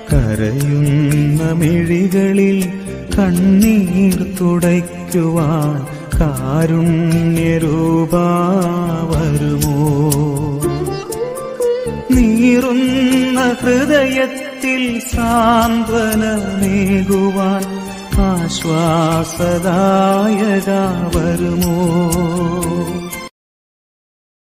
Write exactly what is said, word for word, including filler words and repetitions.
കരയുന്ന മിഴികളിൽ കണ്ണീർ തുടയ്ക്കുവാൻ കാരുണ്യരൂപാ വരുമോ? നീറുന്ന ഹൃദയത്തിൽ സാന്ത്വനമേകുവാൻ ആശ്വാസദായക വരുമോ?